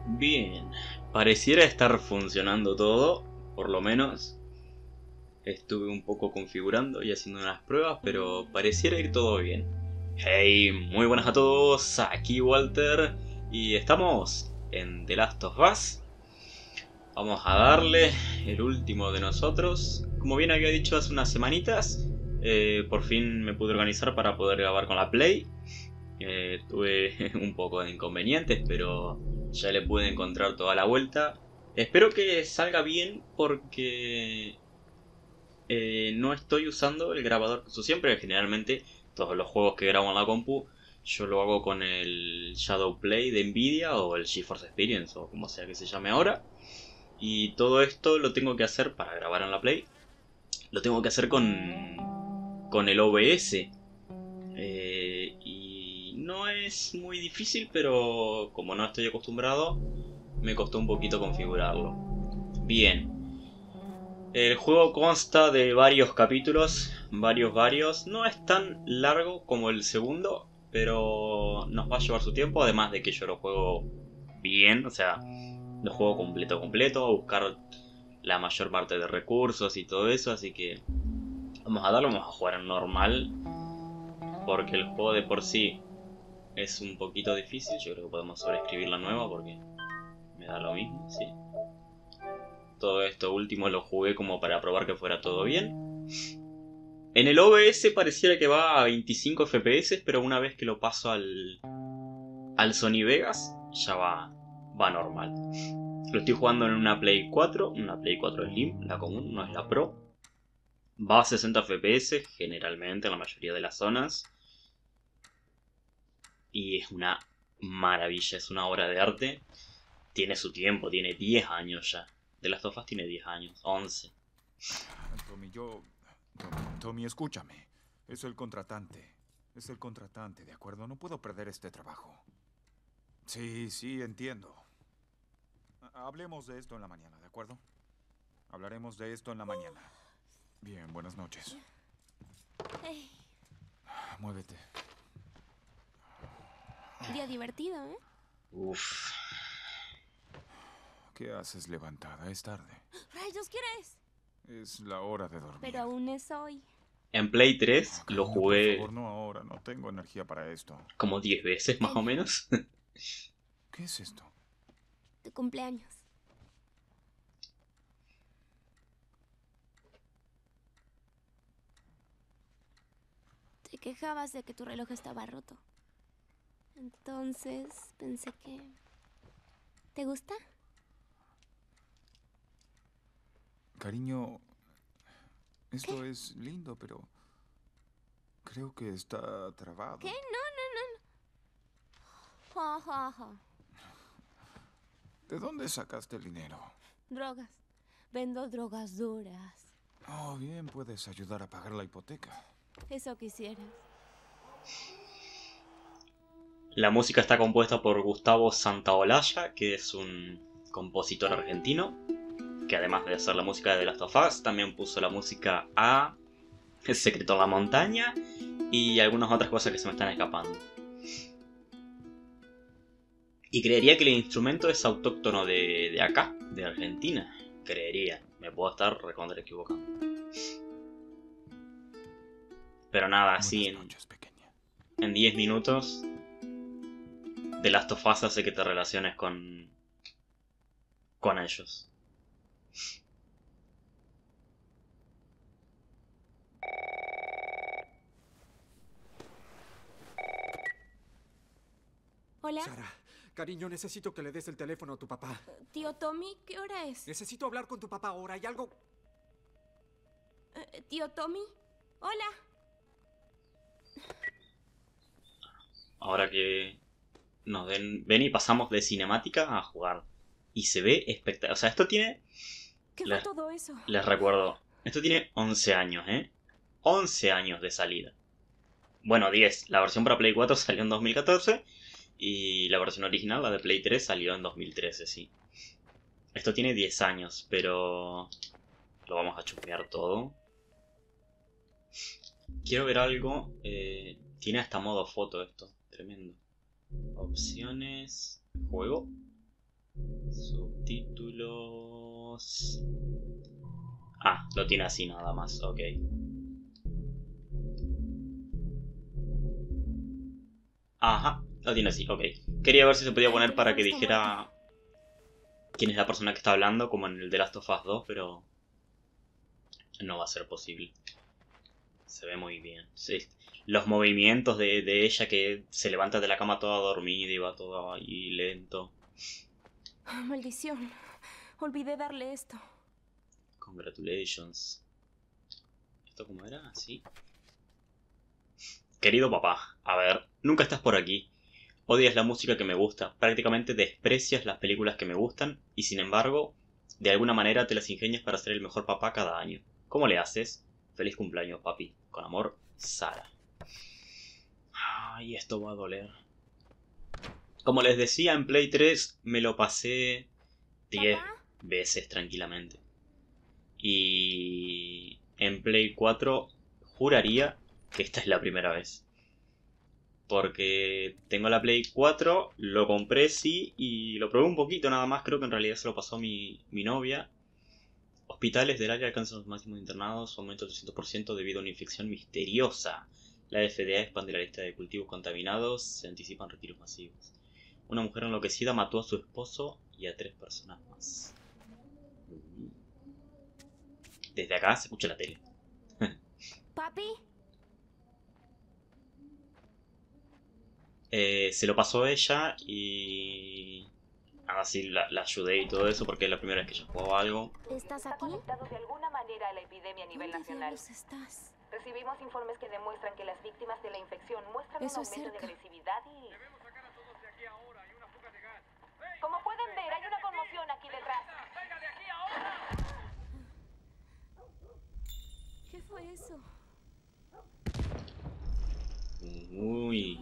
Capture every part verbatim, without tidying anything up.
Bien, pareciera estar funcionando todo, por lo menos. Estuve un poco configurando y haciendo unas pruebas, pero pareciera ir todo bien. Hey, muy buenas a todos, aquí Walter, y estamos en The Last of Us. Vamos a darle el último de nosotros. Como bien había dicho hace unas semanitas, eh, por fin me pude organizar para poder grabar con la Play. Eh, tuve un poco de inconvenientes, pero ya le pude encontrar toda la vuelta. Espero que salga bien porque eh, no estoy usando el grabador que uso siempre. Generalmente todos los juegos que grabo en la compu yo lo hago con el Shadow Play de Nvidia o el GeForce Experience o como sea que se llame ahora. Y todo esto lo tengo que hacer para grabar en la Play. Lo tengo que hacer con, con el O B S. Eh, y no es muy difícil, pero como no estoy acostumbrado, me costó un poquito configurarlo. Bien. El juego consta de varios capítulos, varios, varios. No es tan largo como el segundo, pero nos va a llevar su tiempo, además de que yo lo juego bien, o sea, lo juego completo, completo, a buscar la mayor parte de recursos y todo eso, así que vamos a darlo, vamos a jugar en normal, porque el juego de por sí es un poquito difícil. Yo creo que podemos sobreescribir la nueva porque me da lo mismo, sí. Todo esto último lo jugué como para probar que fuera todo bien. En el O B S pareciera que va a veinticinco F P S, pero una vez que lo paso al, al Sony Vegas, ya va, va normal. Lo estoy jugando en una Play cuatro, una Play cuatro Slim, la común, no es la Pro. Va a sesenta F P S generalmente en la mayoría de las zonas. Y es una maravilla, es una obra de arte. Tiene su tiempo, tiene diez años ya. The Last of Us tiene diez años, once. Tommy, yo... Tommy, Tommy, escúchame. Es el contratante. Es el contratante, ¿de acuerdo? No puedo perder este trabajo. Sí, sí, entiendo. Hablemos de esto en la mañana, ¿de acuerdo? Hablaremos de esto en la mañana. Bien, buenas noches. Hey, Muévete. día divertido, ¿eh? Uff. ¿Qué haces levantada? Es tarde. ¡Rayos, qué hora es! Es la hora de dormir. Pero aún es hoy. En Play tres Oh, lo cariño, por jugué favor, no ahora. No tengo energía para esto. como diez veces más o Ten, menos. ¿Qué es esto? tu cumpleaños. Te quejabas de que tu reloj estaba roto. Entonces pensé que... ¿Te gusta? Cariño, esto ¿Qué? es lindo, pero creo que está trabado. ¿Qué? No, no, no. Ja, ja, ja. ¿De dónde sacaste el dinero? Drogas. Vendo drogas duras. Oh, bien, puedes ayudar a pagar la hipoteca. Eso quisieras. La música está compuesta por Gustavo Santaolalla, que es un compositor argentino, que además de hacer la música de The Last of Us, también puso la música a El secreto en la montaña y algunas otras cosas que se me están escapando. Y creería que el instrumento es autóctono de, de acá, de Argentina. Creería, me puedo estar recontra equivocando. Pero nada, así Buenas en, noches, pequeña. en diez minutos The Last of Us hace que te relaciones con, con ellos. Hola, Sara, cariño, necesito que le des el teléfono a tu papá. tío Tommy, ¿qué hora es? Necesito hablar con tu papá ahora. Hay algo... Eh, tío Tommy, hola. Ahora que nos den, ven y pasamos de cinemática a jugar. Y se ve espectacular. O sea, esto tiene... ¿Qué Les, fue todo eso? les recuerdo, esto tiene once años, ¿eh? once años de salida. Bueno, diez. La versión para Play cuatro salió en dos mil catorce. Y la versión original, la de Play tres, salió en dos mil trece, sí. Esto tiene diez años, pero... Lo vamos a chusmear todo. Quiero ver algo. Eh, tiene hasta modo foto esto. Tremendo. Opciones. Juego. Subtítulos... Ah, lo tiene así nada más, ok. Ajá, lo tiene así, ok. Quería ver si se podía poner para que dijera quién es la persona que está hablando, como en el The Last of Us dos, pero no va a ser posible. Se ve muy bien. Sí. Los movimientos de, de ella que se levanta de la cama toda dormida y va todo ahí lento. Oh, maldición. Olvidé darle esto. Congratulations. ¿Esto cómo era? ¿Así? Querido papá, a ver, nunca estás por aquí. Odias la música que me gusta, prácticamente desprecias las películas que me gustan y sin embargo, de alguna manera te las ingenias para ser el mejor papá cada año. ¿Cómo le haces? Feliz cumpleaños, papi. Con amor, Sara. Ay, esto va a doler. Como les decía, en Play tres me lo pasé diez veces tranquilamente. Y en Play cuatro juraría que esta es la primera vez. Porque tengo la Play cuatro, lo compré sí y lo probé un poquito nada más. Creo que en realidad se lo pasó mi, mi novia. Hospitales del área alcanzan los máximos internados, aumento del trescientos por ciento debido a una infección misteriosa. La F D A expande la lista de cultivos contaminados, se anticipan retiros masivos. Una mujer enloquecida mató a su esposo y a tres personas más. Desde acá se escucha la tele. ¿Papi? Eh, se lo pasó ella y... Así la, la ayudé y todo eso porque es la primera vez que ella jugaba algo. ¿Estás Está aquí? conectado de alguna manera a la epidemia a nivel ¿Dónde nacional. diablos estás? Recibimos informes que demuestran que las víctimas de la infección muestran Eso un es aumento de cerca. agresividad y... Como pueden ver, hay una conmoción aquí detrás. ¿Qué fue eso? Uy.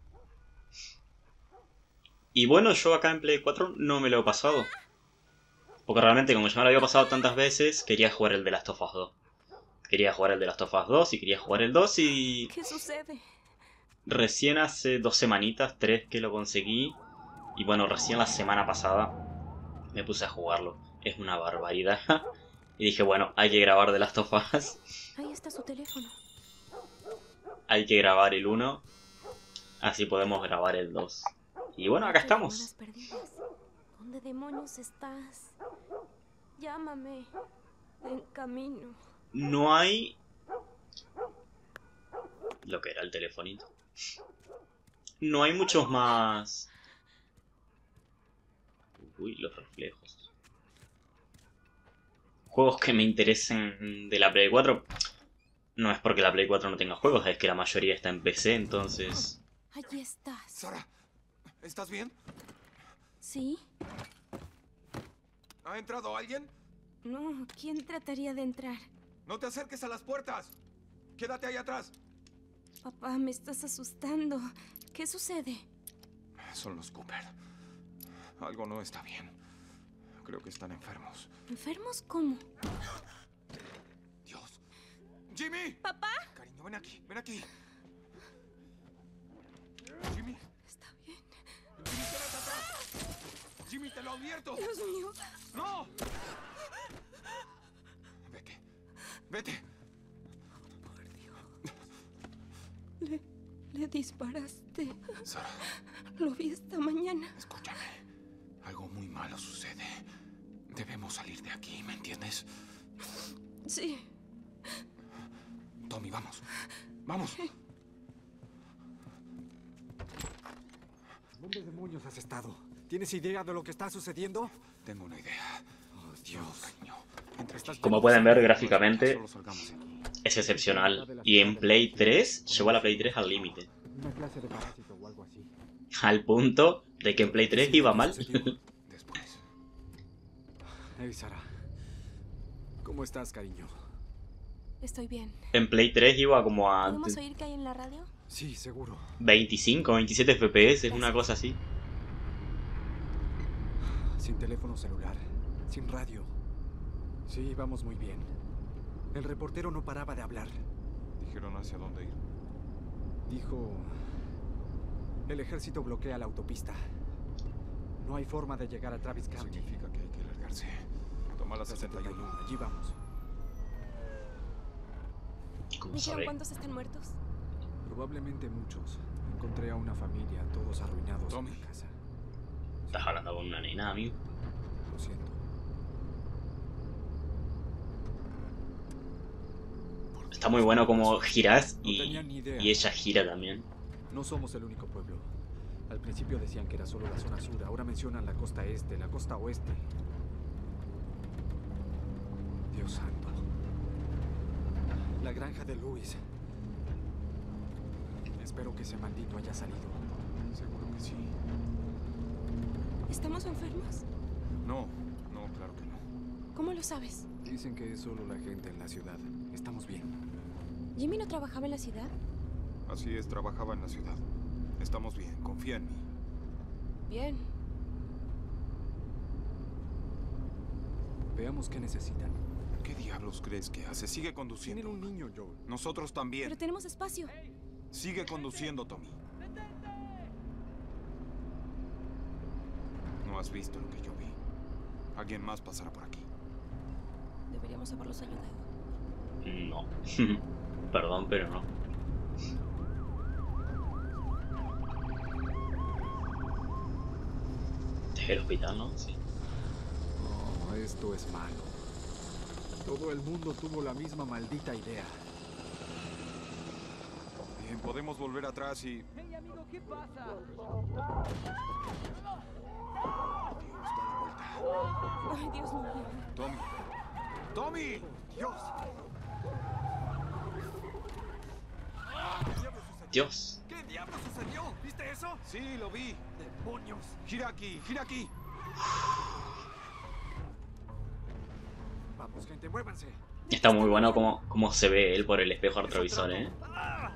Y bueno, yo acá en Play cuatro no me lo he pasado. Porque realmente como ya me lo había pasado tantas veces, quería jugar el The Last of Us dos. Quería jugar el The Last of Us dos y quería jugar el dos y... ¿Qué sucede? Recién hace dos semanitas, tres que lo conseguí. Y bueno, recién la semana pasada me puse a jugarlo. Es una barbaridad. Y dije, bueno, hay que grabar The Last of Us. Ahí está su teléfono. Hay que grabar el uno. Así podemos grabar el dos. Y bueno, acá estamos. Llamadas perdidas. ¿Dónde demonios estás? Llámame. En camino. No hay... Lo que era el telefonito. No hay muchos más... Uy, los reflejos. Juegos que me interesen de la Play cuatro. No es porque la Play cuatro no tenga juegos, es que la mayoría está en P C, entonces... Allí estás. Sara, ¿estás bien? ¿Sí? ¿Ha entrado alguien? No, ¿quién trataría de entrar? No te acerques a las puertas. Quédate ahí atrás. Papá, me estás asustando. ¿Qué sucede? Son los Cooper. Algo no está bien. Creo que están enfermos. ¿Enfermos cómo? Dios. ¡Jimmy! ¿Papá? Cariño, ven aquí, ven aquí. Jimmy. Está bien. Jimmy, quédate atrás. Jimmy, te lo advierto. Dios mío. ¡No! Vete. Vete. Por Dios. Le, le disparaste. Sara, Lo vi esta mañana. escúchame. Algo muy malo sucede. Debemos salir de aquí, ¿me entiendes? Sí. Tommy, vamos. Vamos. ¿Dónde demonios has estado? ¿Tienes idea de lo que está sucediendo? Tengo una idea. Oh, Dios, Dios. cariño. Entra aquí. Como pueden ver gráficamente, Solo salgamos de aquí. es excepcional. Y en Play tres, llegó a la Play tres al límite. Una clase de parásito o algo así. Al punto de que en Play tres iba mal. Después. Hey, Sara. ¿Cómo estás, cariño? Estoy bien. En Play tres iba como a ¿Podemos oír qué hay en la radio? Sí, seguro. veinticinco, veintisiete F P S, una cosa así. Sin teléfono celular. Sin radio. Sí, vamos muy bien. El reportero no paraba de hablar. ¿Dijeron hacia dónde ir? Dijo... El ejército bloquea la autopista. No hay forma de llegar a Travis County. Significa que hay que largarse. Toma la sesenta y uno. Allí vamos. ¿Cómo ¿Dijeron sabe? cuántos están muertos? Probablemente muchos. Encontré a una familia, todos arruinados Tommy. en la casa. Estás hablando con una nena, amigo. Lo siento. Está muy bueno como girás No y, tenía ni idea. y ella gira también. No somos el único pueblo. Al principio decían que era solo la zona sur, ahora mencionan la costa este, la costa oeste. Dios santo. La granja de Luis. Espero que ese maldito haya salido. Seguro que sí. ¿Estamos enfermos? No, no, claro que no. ¿Cómo lo sabes? Dicen que es solo la gente en la ciudad. Estamos bien. ¿Jimmy no trabajaba en la ciudad? Así es, trabajaba en la ciudad. Estamos bien, confía en mí. Bien. Veamos qué necesitan. ¿Qué diablos crees que hace? Sigue conduciendo. Tienen un niño, Joel. Nosotros también. Pero tenemos espacio. Sigue conduciendo, Tommy. No has visto lo que yo vi. Alguien más pasará por aquí. Deberíamos haberlos ayudado. No. Perdón, pero no. Desde el hospital, ¿no? Sí. Oh, esto es malo. Todo el mundo tuvo la misma maldita idea. Bien, podemos volver atrás y... Hey, amigo, ¿qué pasa? Ay, Dios mío. Tommy. ¡Tommy! ¡Dios! Dios. ¿Qué diablos sucedió? ¿Viste eso? Sí, lo vi. ¡Demonios! Gira aquí, gira aquí. Vamos, gente, muévanse. Está muy bueno como, como se ve él por el espejo retrovisor, ¿eh? Ay,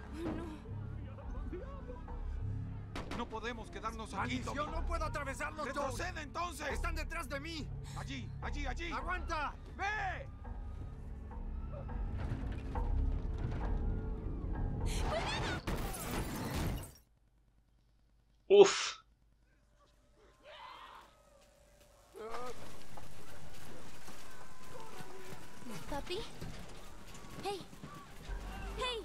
no. No podemos quedarnos aquí, Tommy. ¡Maldición! ¡No puedo atravesarlos, Joel! ¡Retrocede entonces! ¡Están detrás de mí! Allí, allí, allí. ¡Aguanta! ¡Ve! Uf. ¿Papi? ¡Hey! ¡Hey!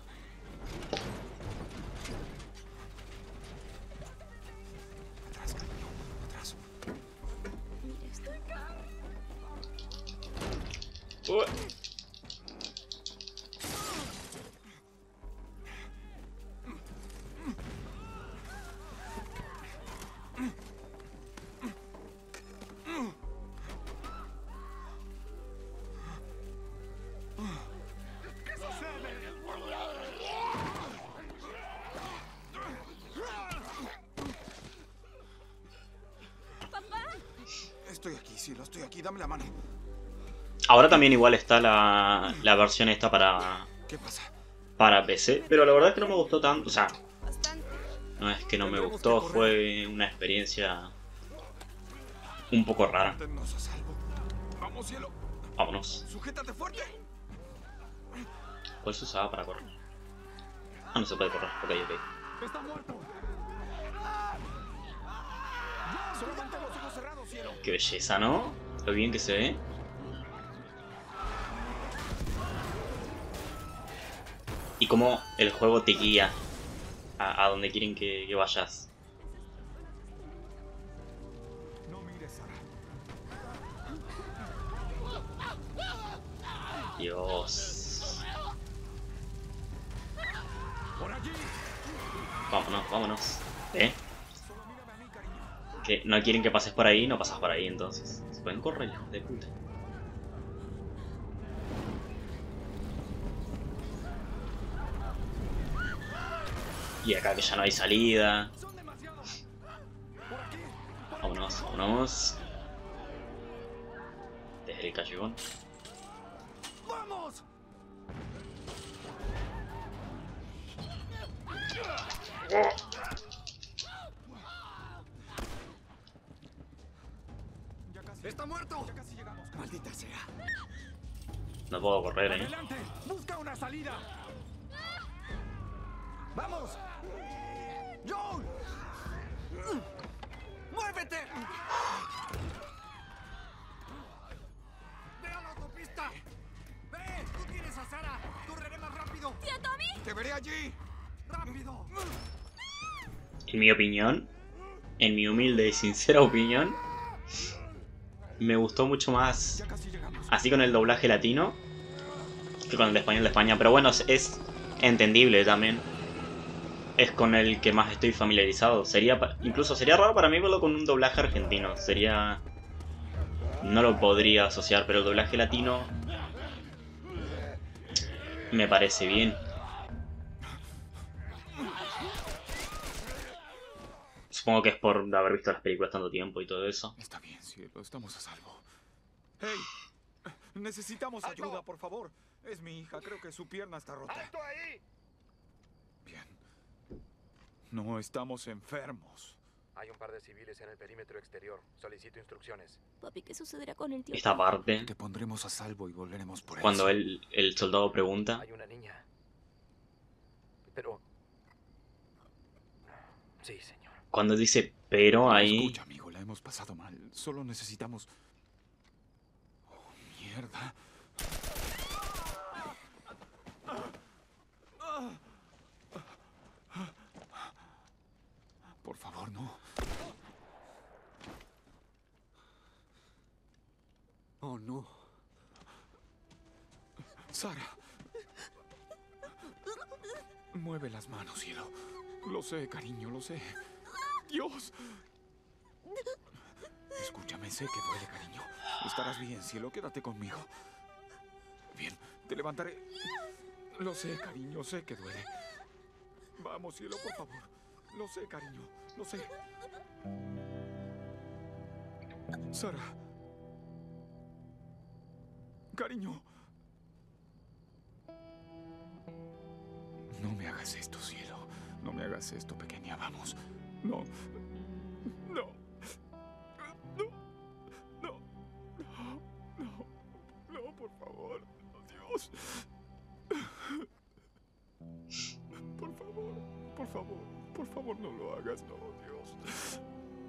Atrás, cariño. Atrás. Mira esto. Uh. Estoy aquí, cielo, estoy aquí. Dame la mano. Ahora también igual está la, la versión esta para, ¿Qué pasa? para P C, pero la verdad es que no me gustó tanto. O sea, Bastante. no es que no me gustó, fue una experiencia un poco rara. Manténnos a salvo. Vamos, cielo. Vámonos. Sujétate fuerte. ¿Cuál se usaba para correr? Ah, no se puede correr. Ok, ok. ¡Está muerto! Solo mantén los ojos cerrados, cielo. Qué belleza, ¿no? Lo bien que se ve. Y cómo el juego te guía a, a donde quieren que, que vayas. No mires, Sara. Dios. Por allí. Vámonos, vámonos. ¿Eh? Solo mírame a mí, cariño. Que no quieren que pases por ahí, no pasas por ahí entonces. Se pueden correr, hijos de puta. Y acá que ya no hay salida. Son demasiados. Por aquí. Vámonos, vámonos. Desde el callejón. ¡Vamos! Ya casi. ¡Está muerto! Ya casi llegamos. cariño. ¡Maldita sea! No puedo correr, eh. ¡Adelante! ¡Busca una salida! ¡Vamos! ¡Joel! ¡Muévete! allí! ¡Rápido! En mi opinión, en mi humilde y sincera opinión, me gustó mucho más Ya casi llegamos. así con el doblaje latino que con el español de España. Pero bueno, es entendible también. Es con el que más estoy familiarizado. Sería pa- incluso sería raro para mí verlo con un doblaje argentino. Sería... No lo podría asociar, pero el doblaje latino me parece bien. Supongo que es por haber visto las películas tanto tiempo y todo eso. Está bien, cielo, estamos a salvo. ¡Hey! Necesitamos ayuda, por favor. Es mi hija, creo que su pierna está rota. ¡Alto ahí! Bien. No estamos enfermos. Hay un par de civiles en el perímetro exterior. Solicito instrucciones. Papi, ¿qué sucederá con el tío? Esta parte, Te pondremos a salvo y volveremos por cuando eso. el, el soldado pregunta, Hay una niña. Pero... Sí, señor. cuando dice pero ahí... Escucha, amigo, la hemos pasado mal. Solo necesitamos... Oh, mierda. Por favor, no. Oh, no. Sara. Mueve las manos, cielo. Lo sé, cariño, lo sé. Dios. Escúchame, sé que duele, cariño. Estarás bien, cielo, quédate conmigo. Bien, te levantaré. Lo sé, cariño, sé que duele. Vamos, cielo, por favor. Lo sé, cariño, lo sé. Sara. Cariño. No me hagas esto, cielo. No me hagas esto, pequeña. Vamos. No. No. No. No. No. No. No, por favor. Dios. Por favor. Por favor. Por favor, no lo hagas. No, Dios.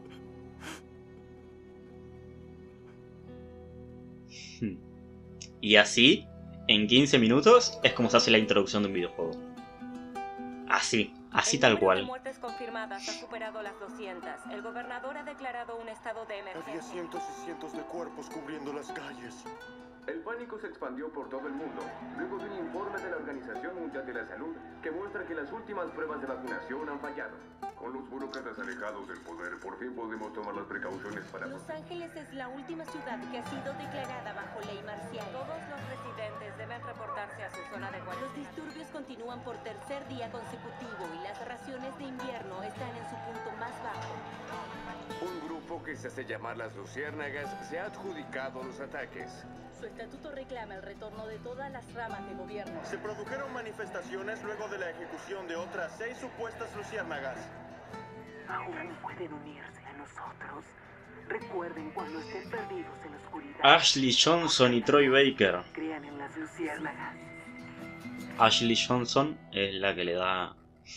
Y así, en quince minutos, es como se hace la introducción de un videojuego. Así, así El tal número de cual. muertes confirmadas ha superado las doscientas. El gobernador ha declarado un estado de Había emergencia. cientos y cientos de cuerpos cubriendo las calles. El pánico se expandió por todo el mundo, luego de un informe de la Organización Mundial de la Salud que muestra que las últimas pruebas de vacunación han fallado. Con los burócratas alejados del poder, por fin podemos tomar las precauciones para... Los Ángeles es la última ciudad que ha sido declarada bajo ley marcial. Todos los residentes deben reportarse a su zona de guardia. Los disturbios continúan por tercer día consecutivo y las raciones de invierno están en su punto más bajo. Un grupo que se hace llamar las Luciérnagas se ha adjudicado los ataques. Su estatuto reclama el retorno de todas las ramas de gobierno. Se produjeron manifestaciones luego de la ejecución de otras seis supuestas luciérnagas. Aún pueden unirse a nosotros. Recuerden cuando estén perdidos en la oscuridad. Ashley Johnson y Troy Baker. Crean en las luciérnagas. Ashley Johnson es la que le da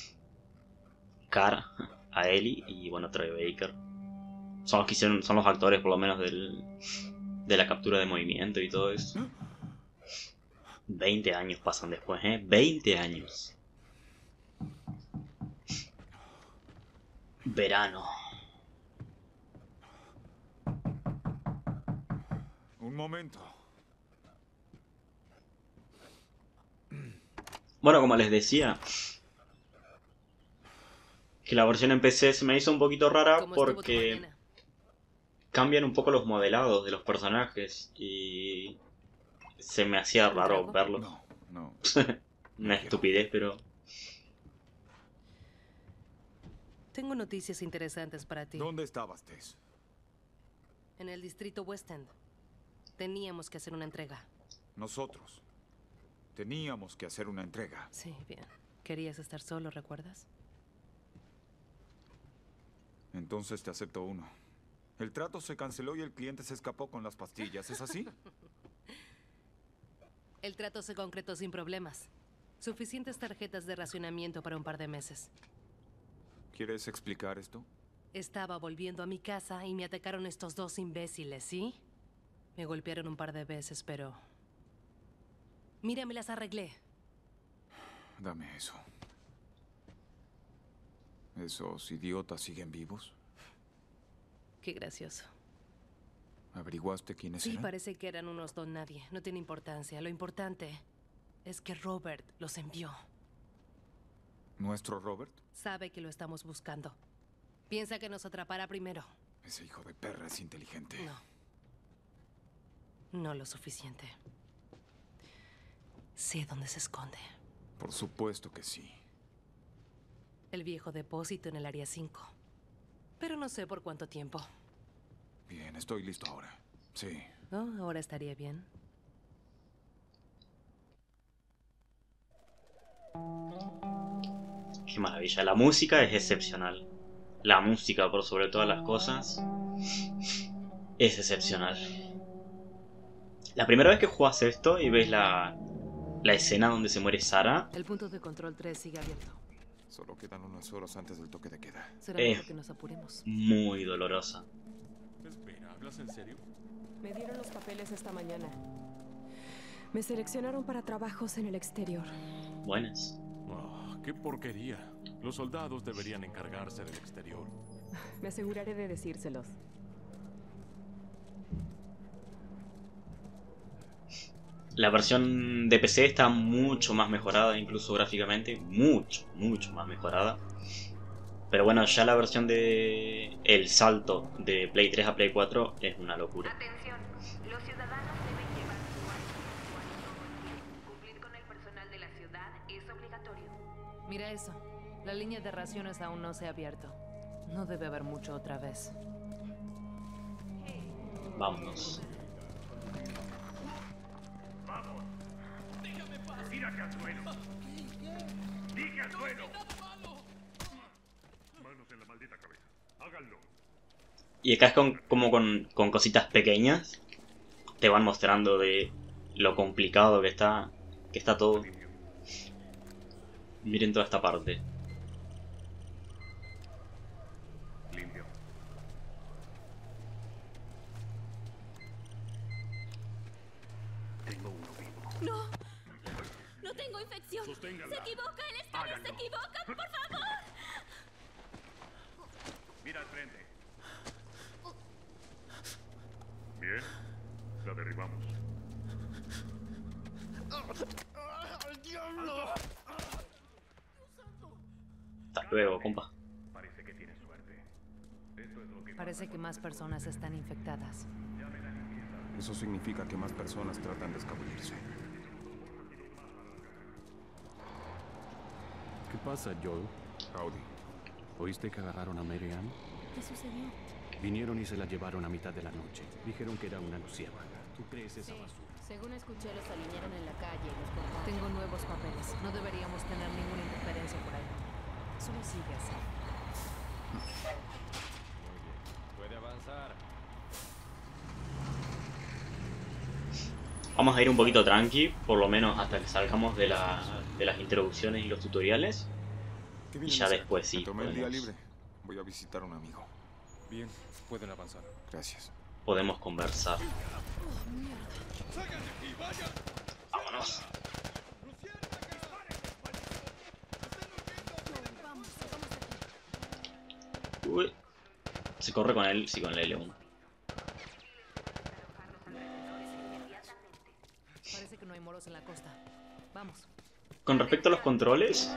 cara a Ellie y bueno, Troy Baker. Son los que hicieron, son los actores por lo menos del, de la captura de movimiento y todo eso. veinte años pasan después, ¿eh? veinte años. Verano. Un momento. Bueno, como les decía, que la versión en P C se me hizo un poquito rara ¿Cómo estuvo tu porque mañana? cambian un poco los modelados de los personajes y se me hacía ¿Un raro trago? verlos. No, no. Una estupidez, pero... Tengo noticias interesantes para ti. ¿Dónde estabas, Tess? En el distrito West End. Teníamos que hacer una entrega. Nosotros. Teníamos que hacer una entrega. Sí, bien. Querías estar solo, ¿recuerdas? Entonces te acepto uno. El trato se canceló y el cliente se escapó con las pastillas, ¿es así? El trato se concretó sin problemas. Suficientes tarjetas de racionamiento para un par de meses. ¿Quieres explicar esto? Estaba volviendo a mi casa y me atacaron estos dos imbéciles, ¿sí? Me golpearon un par de veces, pero... Mira, me las arreglé. Dame eso. ¿Esos idiotas siguen vivos? Qué gracioso. ¿Averiguaste quiénes Sí, eran? parece que eran unos don nadie. No tiene importancia. Lo importante es que Robert los envió. ¿Nuestro Robert? Sabe que lo estamos buscando. Piensa que nos atrapará primero. Ese hijo de perra es inteligente. No. No lo suficiente. Sé dónde se esconde. Por supuesto que sí. El viejo depósito en el área cinco. Pero no sé por cuánto tiempo. Bien, estoy listo ahora. Sí. Oh, ahora estaría bien. Qué maravilla. La música es excepcional. La música, por sobre todas las cosas, es excepcional. La primera vez que jugás esto y ves la, la escena donde se muere Sarah, El punto de control tres sigue abierto. Solo quedan unas horas antes del toque de queda. Será Eh. mejor que nos apuremos. muy dolorosa. Espera, ¿hablas en serio? Me dieron los papeles esta mañana. Me seleccionaron para trabajos en el exterior. Buenas. Oh, ¡qué porquería! Los soldados deberían encargarse del exterior. Me aseguraré de decírselos. La versión de P C está mucho más mejorada, incluso gráficamente, mucho, mucho más mejorada. Pero bueno, ya la versión de el salto de Play tres a Play cuatro es una locura. Atención, los ciudadanos deben llevar su arma. Cumplir con el personal de la ciudad es obligatorio. Mira eso. La línea de raciones aún no se ha abierto. No debe haber mucho otra vez. Vámonos. Vamos. Déjame pasar. Tira que al suelo. Dije al suelo. Manos en la maldita cabeza. Háganlo. Y acá es con, como con, con cositas pequeñas. Te van mostrando de lo complicado que está, que está todo. Miren toda esta parte. Limpio. Tengo uno vivo. No. No tengo infección. Sosténganla. Se equivoca el escáner. Háganlo. Se equivoca. Por favor. Mira al frente. Bien. La derribamos. Hasta luego, compa. Parece que tienes suerte. Esto es lo que Parece que más personas están infectadas. Eso significa que más personas tratan de escabullirse. ¿Qué pasa, Joel? Howdy. ¿Oíste que agarraron a Mary Ann? ¿Qué sucedió? Vinieron y se la llevaron a mitad de la noche. Dijeron que era una luciérnaga. ¿Tú crees esa basura? Según escuché, los alinearon en la calle y los cortaron. Tengo nuevos papeles. No deberíamos tener ninguna interferencia por ahí. Solo sigue así. Puede avanzar. Vamos a ir un poquito tranqui, por lo menos hasta que salgamos de, la, de las introducciones y los tutoriales. ¿Qué Y vienen ya a hacer? después sí, Me tomé el día podemos, libre. Voy a visitar a un amigo. Bien, pueden avanzar. Gracias. podemos conversar. Vámonos. Uy. Se corre con él, sí, con la L uno. Parece que no hay moros en la costa. Vamos. Con respecto a los controles,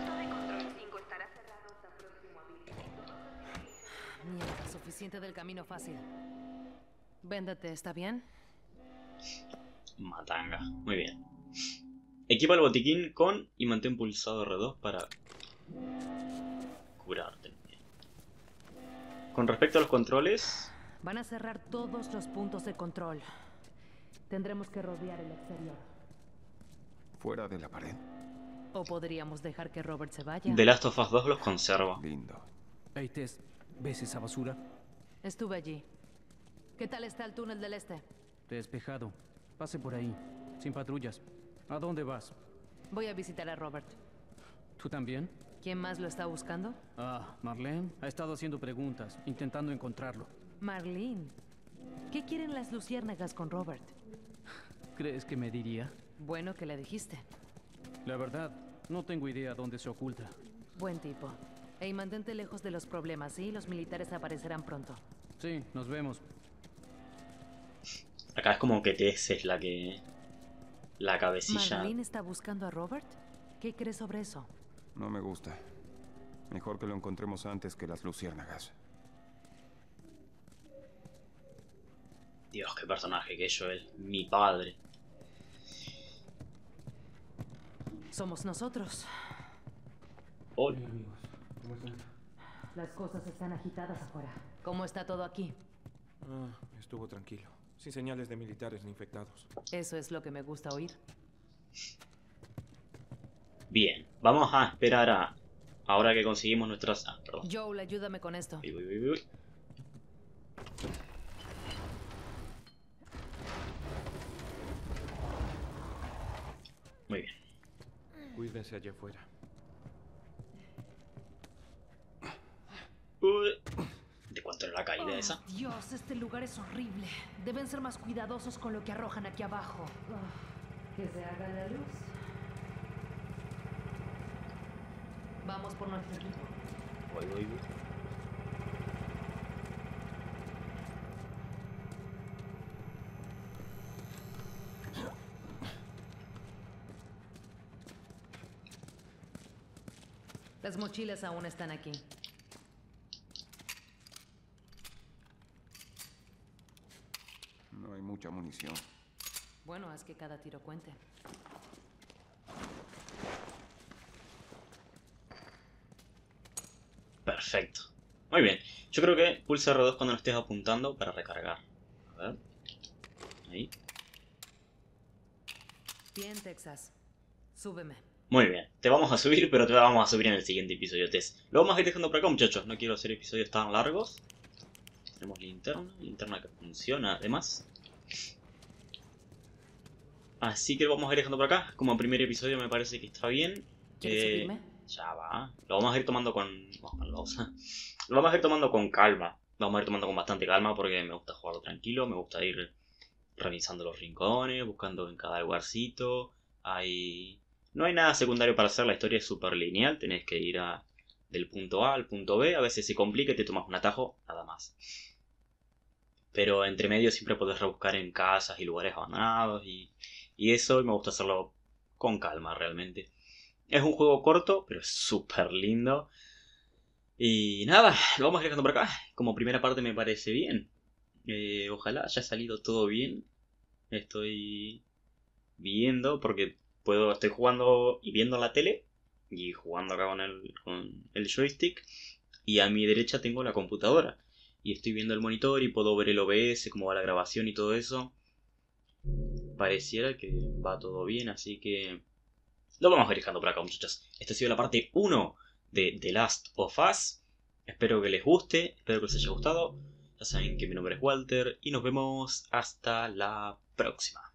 Mierda, suficiente del camino fácil. Véndete, ¿está bien? matanga. Muy bien. Equipa el botiquín con y mantén pulsado R dos para curarte. Con respecto a los controles, Van a cerrar todos los puntos de control. Tendremos que rodear el exterior. ¿Fuera de la pared? O podríamos dejar que Robert se vaya. The Last of Us dos los conserva. Lindo. Hey, Tess, ¿ves esa basura? Estuve allí. ¿Qué tal está el túnel del este? Despejado. Pase por ahí. Sin patrullas. ¿A dónde vas? Voy a visitar a Robert. ¿Tú también? ¿Quién más lo está buscando? Ah, Marlene ha estado haciendo preguntas, intentando encontrarlo. Marlene. ¿Qué quieren las luciérnagas con Robert? ¿Crees que me diría? Bueno, que le dijiste. La verdad, no tengo idea dónde se oculta. Buen tipo. Ey, mantente lejos de los problemas, ¿sí? Los militares aparecerán pronto. Sí, nos vemos. Acá es como que Tess es la que... La cabecilla. ¿Marlene está buscando a Robert? ¿Qué crees sobre eso? No me gusta. Mejor que lo encontremos antes que las luciérnagas. Dios, qué personaje que es Joel. Mi padre. Somos nosotros. Hola. Las cosas están agitadas afuera. ¿Cómo está todo aquí? Ah, estuvo tranquilo. Sin señales de militares ni infectados. Eso es lo que me gusta oír. Bien, vamos a esperar a... Ahora que conseguimos nuestras... Ah, perdón. Joel, ayúdame con esto. Uy, uy, uy, uy. Muy bien. Cuídense allá afuera. Uy. ¿De cuánto era la caída Oh, esa? Dios, este lugar es horrible. Deben ser más cuidadosos con lo que arrojan aquí abajo. Oh, que se haga la luz. Vamos por nuestro equipo. Voy, voy, voy. Las mochilas aún están aquí. No hay mucha munición. Bueno, haz que cada tiro cuente. Perfecto. Muy bien. Yo creo que pulsa R dos cuando lo estés apuntando para recargar. A ver. Ahí. Bien, Texas. Súbeme. Muy bien. Te vamos a subir, pero te la vamos a subir en el siguiente episodio, Tess. Lo vamos a ir dejando por acá, muchachos. No quiero hacer episodios tan largos. Tenemos linterna. Linterna que funciona, además. Así que lo vamos a ir dejando por acá. Como primer episodio me parece que está bien. ¿Quieres Eh, seguirme? Ya va. Lo vamos a ir tomando con... Vamos a pausa. Lo vamos a ir tomando con calma. Lo vamos a ir tomando con bastante calma porque me gusta jugarlo tranquilo. Me gusta ir revisando los rincones, buscando en cada lugarcito. Hay... No hay nada secundario para hacer. La historia es súper lineal. Tenés que ir a... del punto A al punto B. A veces se complica y te tomas un atajo. Nada más. Pero entre medio siempre podés rebuscar en casas y lugares abandonados. Y, y eso y me gusta hacerlo con calma realmente. Es un juego corto, pero es súper lindo. Y nada, lo vamos a ir dejando por acá. Como primera parte me parece bien. Eh, ojalá haya salido todo bien. Estoy viendo, porque puedo estoy jugando y viendo la tele. Y jugando acá con el, con el joystick. Y a mi derecha tengo la computadora. Y estoy viendo el monitor y puedo ver el O B S, cómo va la grabación y todo eso. Pareciera que va todo bien, así que... Lo vamos a ir dejando por acá, muchachos. Esta ha sido la parte uno de The Last of Us. Espero que les guste, espero que les haya gustado. Ya saben que mi nombre es Walter y nos vemos hasta la próxima.